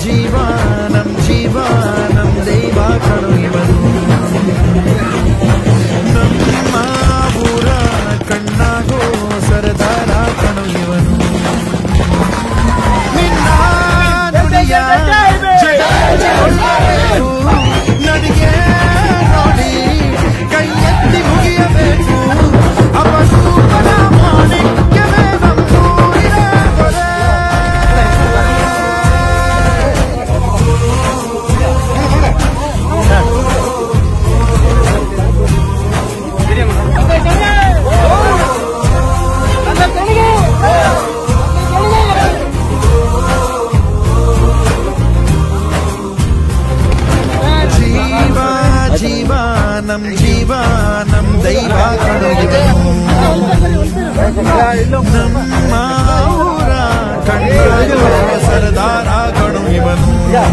ಜೀವಾನಂ ಜೀವಾನಂ ದೈವ ಕಣೋ ಇವನು ನಮ್ಮ ಊರ ಕಣ್ಣಾಗೋ ಸರದಾರ ಕಣೋ ಇವನು ನಿನ್ನ ನುಡಿಯ ನನಗೆ ನೋಡಿ ಕೈ ಎತ್ತಿ ಮುಗಿಯಬೇಕು ಅಪರೂಪದ ಮಾಣಿಕ್ಯವೇ ನಮ್ಮೂರಿನ ದೊರೆ ಜೀವಾನಂ ಜೀವಾನಂ ದೈವ ಕಣೋ ಇವನು ನಮ್ಮ ಊರ ಕಣ್ಣಾಗೋ ಸರದಾರ ಕಣೋ ಇವನು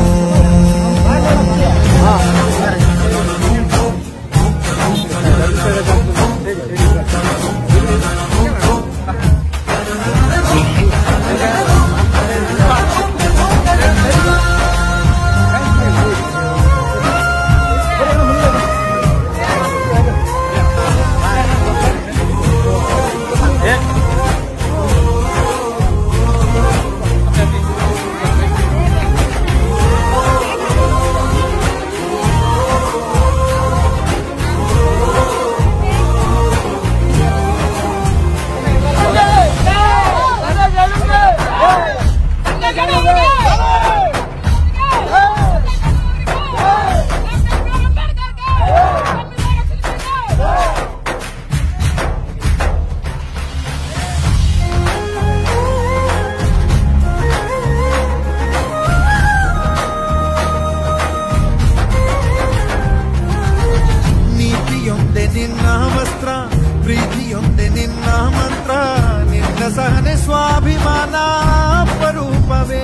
ನಿನ್ನ ವಸ್ತ್ರ ಪ್ರೀತಿಯೊಂದೆ ನಿನ್ನ ಮಂತ್ರ ನಿನ್ನ ಸಹನೆ ಸ್ವಾಭಿಮಾನ ಅಪರೂಪವೇ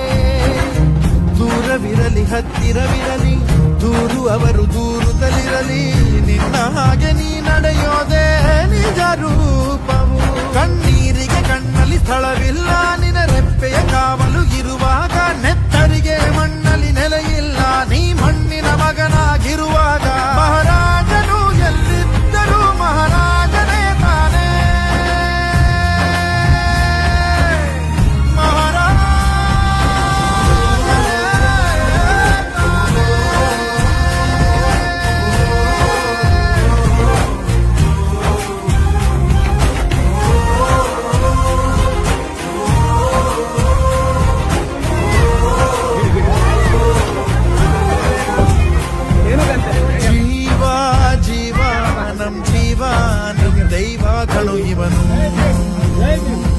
ದೂರವಿರಲಿ ಹತ್ತಿರವಿರಲಿ ದೂರು ಅವರು ದೂರುತ್ತಲಿರಲಿ ನಿನ್ನ ಹಾಗೆ ನೀ ನಡೆಯೋದೇ ನಿಜ ರೂಪವು ಕಣ್ಣೀರಿಗೆ ಕಣ್ಣಲ್ಲಿ ಸ್ಥಳವಿಲ್ಲ ನಿನ್ನ ರೆಪ್ಪೆಯ ಕಾವಲು ಇರುವಾಗ ನೆತ್ತರಿಗೆ ಮಣ್ಣಲ್ಲಿ ನೆಲೆಯಿಲ್ಲ ನೀ ಮಣ್ಣಿನ ಮಗನಾಗಿರುವಾಗ ಮಹಾರಾಜನು ಎಲ್ಲಿದ್ದರೂ ಮಹಾರಾಜನೇ ತಾನೇ ಜೀವಾನಂ ಜೀವಾನಂ ದೈವ ಕಣೋ ಇವನು